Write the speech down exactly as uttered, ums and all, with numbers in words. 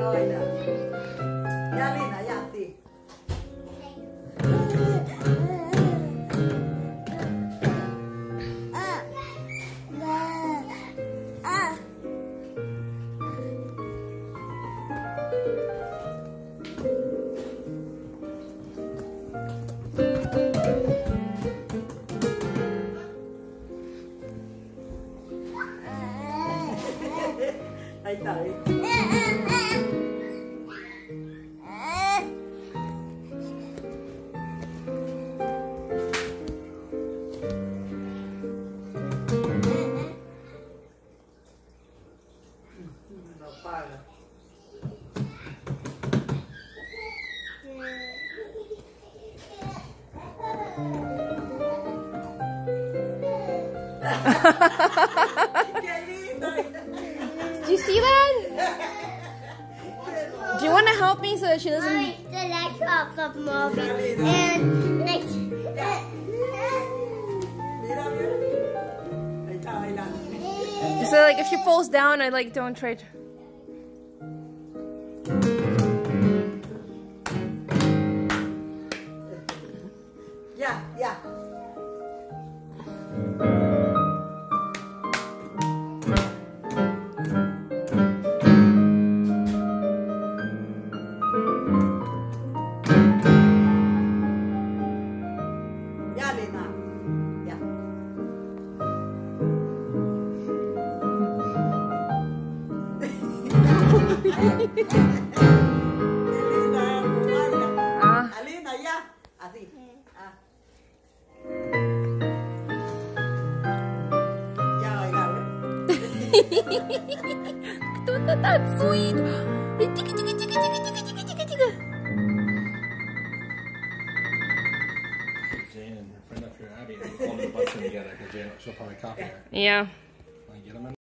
a bailar. Ya, Lina, ya, sí. Ahí está, ahí. No paga. Qué lindo. Do you see that? Do you want to help me so that she doesn't? I the next up of movie and next. Mira, mira. Ahí está bailando. So like if she falls down, I like don't try to. Ya, ya. Ya, Lina. Ya. Qué linda, baila. Ah. Alina, ya. Así. Ah. Ya bailar, ¿eh? That's sweet. Tika, tika, tika, tika, tika, tika, tika, tika. Jane and her friend up here, Abby, are holding the bus together because Jane, she'll probably copy her. Yeah. Want to get them in?